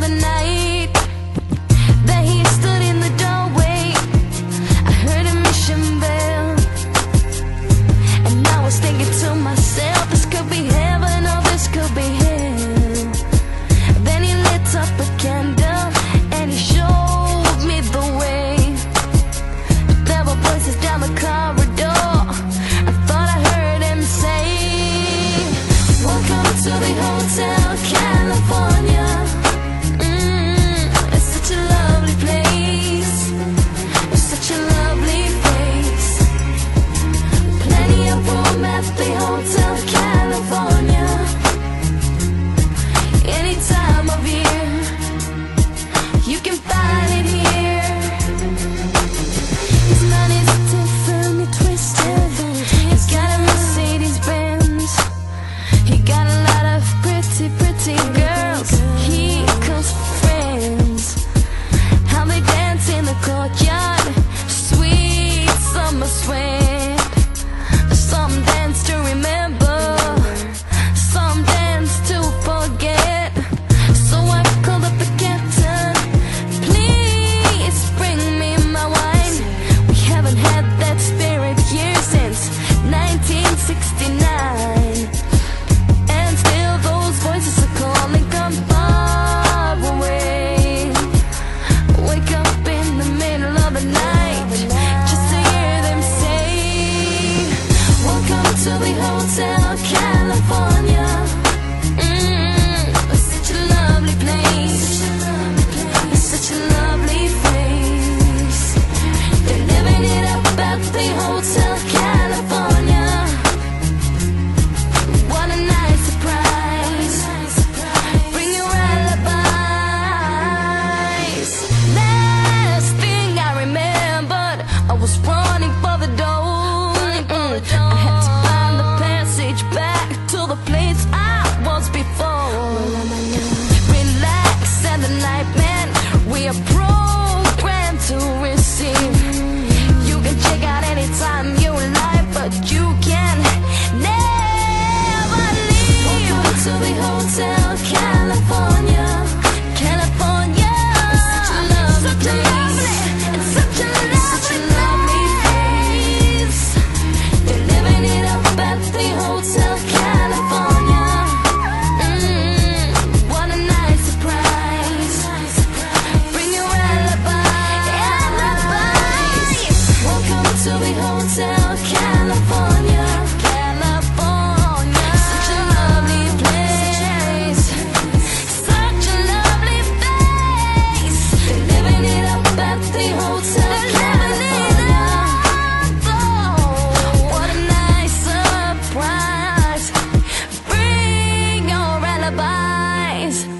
night. Then he stood in the doorway. I heard a mission bell, and I was thinking to myself, this could be heaven or this could be hell. Then he lit up a candle and he showed me the way. There were voices down the corridor. I thought I heard him say, welcome to the Hotel California. It's such a lovely place. It's such a lovely face. Plenty of room at the Hotel California. Any time of year, you can find it here. His mind is differently twisted. He's got a Mercedes Benz. He got a lot of pretty, pretty girls. He comes with friends. How they dance in the courtyard, sweet summer sweat. Some dance to remember, some dance to forget. So I called up the captain, please bring me my wine. We haven't had that spirit here since 1969. And still those voices are calling, come far away. Wake up in the middle of the night just to hear them say, welcome to the Hotel California. It's such a lovely place. It's such a lovely face. They're living it up at the Hotel California. What a nice surprise. Bring your alibis. Last thing I remembered, I was running for the door. I had to find the passage back to the place I was before. Relax and the night, man, we are programmed to receive. You can check out anytime you like, but you can never leave. Welcome to the Hotel California. California, it's such a lovely place. It's such a lovely place. They're living it up at the Hotel California. What a nice surprise. Bring your alibis. Welcome to the Hotel California. California, such a lovely place. Such a lovely place. They're living it up at the Hotel California. What a nice surprise. Bring your alibis.